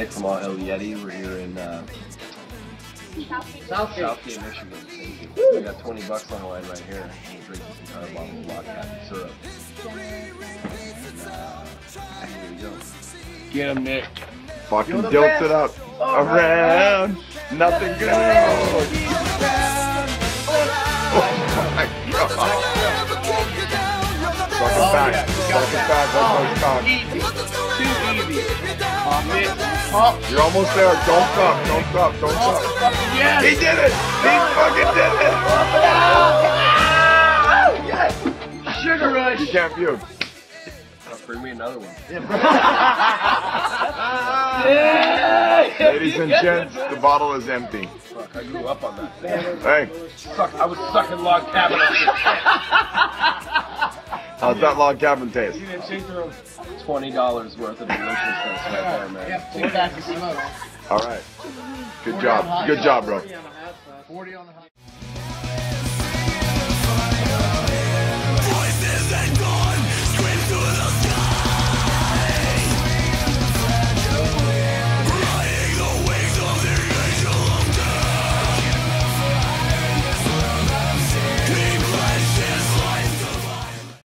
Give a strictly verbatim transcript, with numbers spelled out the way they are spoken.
Nick from All Hell Yeti. We're here in uh, Southgate, Southgate, Michigan. We got twenty bucks on the line right here. We'll drink this entire bottle of Log Cabin syrup. And, uh, here we go. Get him, Nick. Fucking dilts it up. Oh, around. Man. Nothing good. Oh my god. Fucking back. Fucking back. Let's go. Easy. Too easy. Pop it. Pop. You're almost there. Don't stop. Don't stop. Don't stop. Yes. He did it. He fucking did it. Oh, yes. Sugar rush. You can't puke. Oh, bring me another one. Yeah. Ladies and gents, the bottle is empty. Fuck, I grew up on that thing. Hey, Suck, I was sucking Log Cabin up how's that Log Cabin taste? twenty dollars worth of deliciousness right there, man. Take back the smoke. All right. Good job. Good job, bro. forty on the hot.